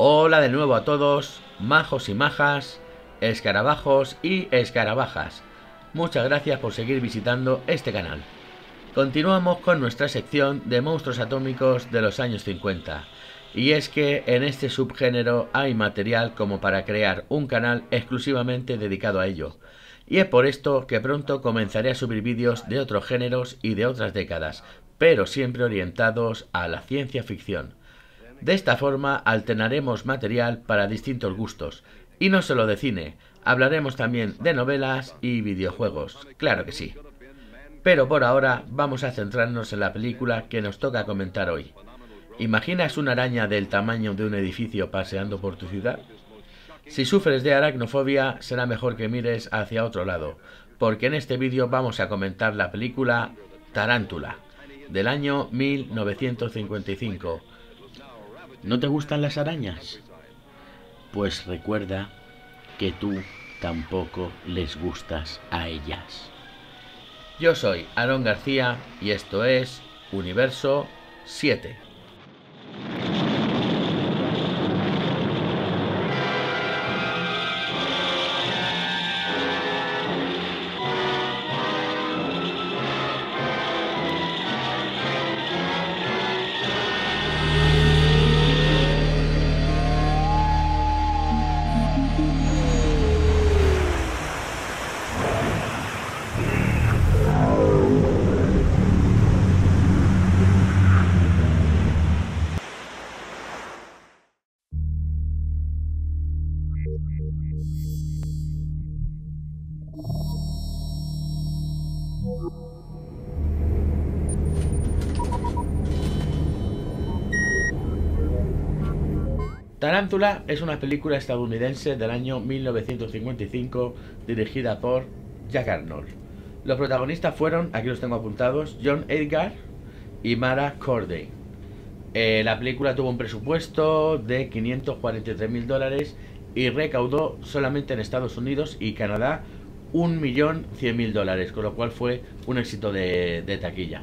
Hola de nuevo a todos, majos y majas, escarabajos y escarabajas. Muchas gracias por seguir visitando este canal. Continuamos con nuestra sección de monstruos atómicos de los años 50. Y es que en este subgénero hay material como para crear un canal exclusivamente dedicado a ello. Y es por esto que pronto comenzaré a subir vídeos de otros géneros y de otras décadas, pero siempre orientados a la ciencia ficción. De esta forma alternaremos material para distintos gustos, y no solo de cine, hablaremos también de novelas y videojuegos, claro que sí. Pero por ahora vamos a centrarnos en la película que nos toca comentar hoy. ¿Imaginas una araña del tamaño de un edificio paseando por tu ciudad? Si sufres de aracnofobia, será mejor que mires hacia otro lado, porque en este vídeo vamos a comentar la película Tarántula, del año 1955. ¿No te gustan las arañas? Pues recuerda que tú tampoco les gustas a ellas. Yo soy Aarón García y esto es Universo 7. Tarántula es una película estadounidense del año 1955 dirigida por Jack Arnold. Los protagonistas fueron, aquí los tengo apuntados, John Edgar y Mara Corday. La película tuvo un presupuesto de $543.000 y recaudó solamente en Estados Unidos y Canadá $1.100.000, con lo cual fue un éxito de taquilla.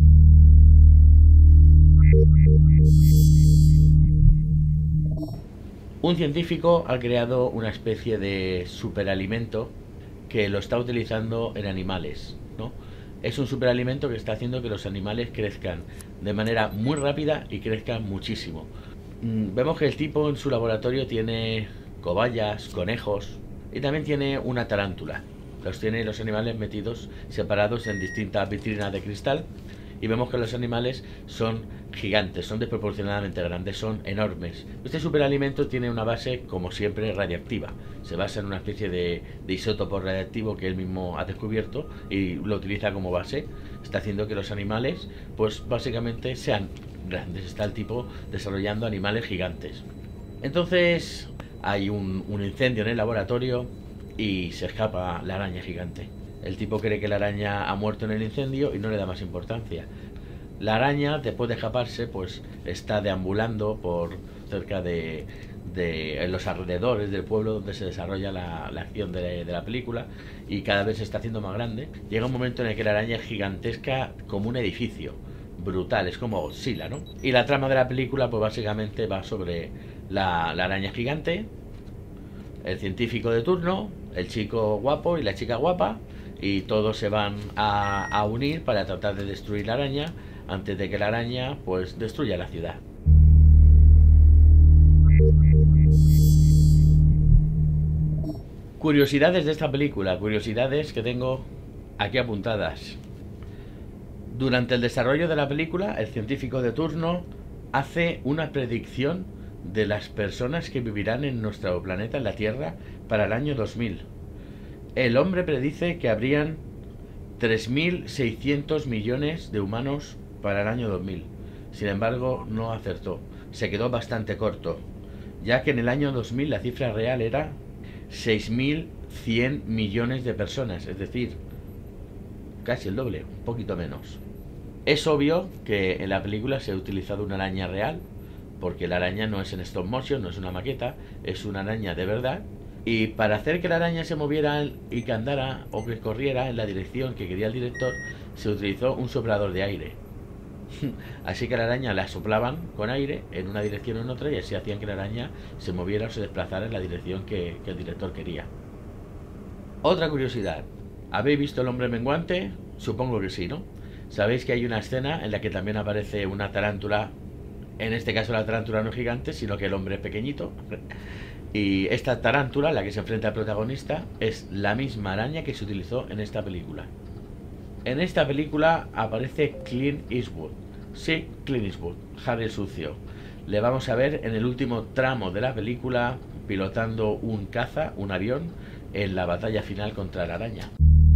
Un científico ha creado una especie de superalimento que lo está utilizando en animales, ¿no? Es un superalimento que está haciendo que los animales crezcan de manera muy rápida y crezcan muchísimo. Vemos que el tipo en su laboratorio tiene cobayas, conejos y también tiene una tarántula. Los tiene los animales metidos, separados en distintas vitrinas de cristal. Y vemos que los animales son gigantes, son desproporcionadamente grandes, son enormes. Este superalimento tiene una base, como siempre, radiactiva. Se basa en una especie de isótopo radiactivo que él mismo ha descubierto y lo utiliza como base. Está haciendo que los animales, pues básicamente sean grandes. Está el tipo desarrollando animales gigantes. Entonces hay un incendio en el laboratorio y se escapa la araña gigante. El tipo cree que la araña ha muerto en el incendio y no le da más importancia. La araña, después de escaparse, pues está deambulando por cerca de en los alrededores del pueblo donde se desarrolla la acción de la película, y cada vez se está haciendo más grande. Llega un momento en el que la araña es gigantesca como un edificio, brutal, es como Godzilla, ¿no? Y la trama de la película pues básicamente va sobre la araña gigante, el científico de turno, el chico guapo y la chica guapa, y todos se van a unir para tratar de destruir la araña antes de que la araña pues destruya la ciudad. Curiosidades de esta película, curiosidades que tengo aquí apuntadas. Durante el desarrollo de la película, el científico de turno hace una predicción de las personas que vivirán en nuestro planeta, en la Tierra, para el año 2000. El hombre predice que habrían 3.600 millones de humanos para el año 2000. Sin embargo, no acertó. Se quedó bastante corto, ya que en el año 2000 la cifra real era 6.100 millones de personas, es decir, casi el doble, un poquito menos. Es obvio que en la película se ha utilizado una araña real, porque la araña no es en stop motion, no es una maqueta, es una araña de verdad. Y para hacer que la araña se moviera y que andara o que corriera en la dirección que quería el director, se utilizó un soplador de aire. Así que la araña la soplaban con aire en una dirección o en otra y así hacían que la araña se moviera o se desplazara en la dirección que el director quería. Otra curiosidad, ¿habéis visto El hombre menguante? Supongo que sí, ¿no? Sabéis que hay una escena en la que también aparece una tarántula. En este caso la tarántula no es gigante, sino que el hombre es pequeñito. Y esta tarántula, la que se enfrenta al protagonista, es la misma araña que se utilizó en esta película. En esta película aparece Clint Eastwood. Sí, Clint Eastwood, Harry el Sucio. Le vamos a ver en el último tramo de la película pilotando un caza, un avión, en la batalla final contra la araña.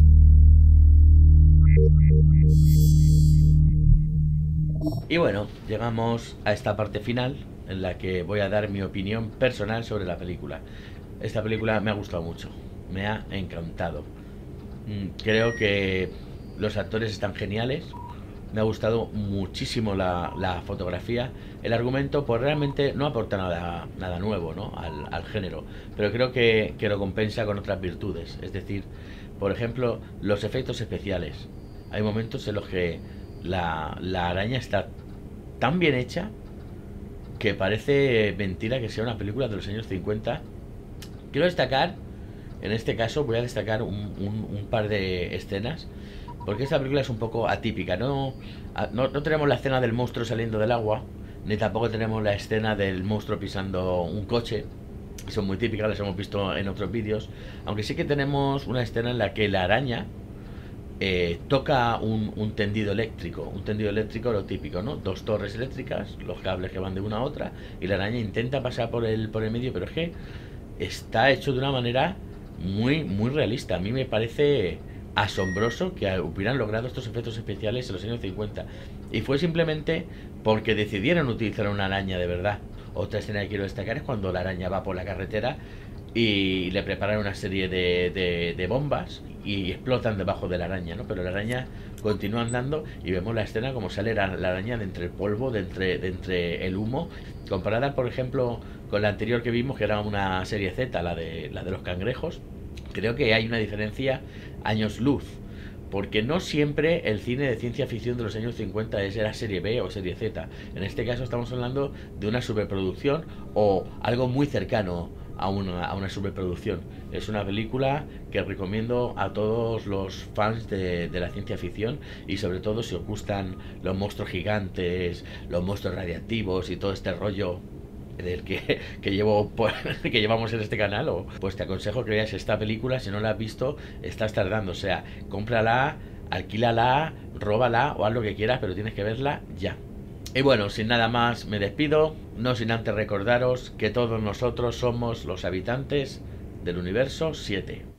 Y bueno, llegamos a esta parte final en la que voy a dar mi opinión personal sobre la película. Esta película me ha gustado mucho, me ha encantado. Creo que los actores están geniales, me ha gustado muchísimo la fotografía. El argumento pues realmente no aporta nada nuevo, ¿no? al género, pero creo que lo compensa con otras virtudes. Es decir, por ejemplo, los efectos especiales. Hay momentos en los que la araña está tan bien hecha que parece mentira que sea una película de los años 50. Quiero destacar, en este caso voy a destacar un par de escenas, porque esta película es un poco atípica. No tenemos la escena del monstruo saliendo del agua, ni tampoco tenemos la escena del monstruo pisando un coche. Son muy típicas, las hemos visto en otros vídeos. Aunque sí que tenemos una escena en la que la araña toca un tendido eléctrico. Un tendido eléctrico, lo típico, ¿no? Dos torres eléctricas, los cables que van de una a otra, y la araña intenta pasar por el medio, pero es que está hecho de una manera muy realista. A mí me parece asombroso que hubieran logrado estos efectos especiales en los años 50. Y fue simplemente porque decidieron utilizar una araña de verdad. Otra escena que quiero destacar es cuando la araña va por la carretera y le preparan una serie de bombas y explotan debajo de la araña, ¿no? Pero la araña continúa andando y vemos la escena como sale la araña de entre el polvo, de entre el humo, comparada, por ejemplo, con la anterior que vimos, que era una serie Z, la de los cangrejos. Creo que hay una diferencia años luz, porque no siempre el cine de ciencia ficción de los años 50 era serie B o serie Z. En este caso estamos hablando de una superproducción o algo muy cercano a una superproducción. Es una película que recomiendo a todos los fans de la ciencia ficción, y sobre todo si os gustan los monstruos gigantes, los monstruos radiactivos y todo este rollo del que que llevamos en este canal, pues te aconsejo que veas esta película. Si no la has visto, estás tardando. O sea, cómprala, alquílala, róbala o haz lo que quieras, pero tienes que verla ya. Y bueno, sin nada más me despido, no sin antes recordaros que todos nosotros somos los habitantes del universo 7.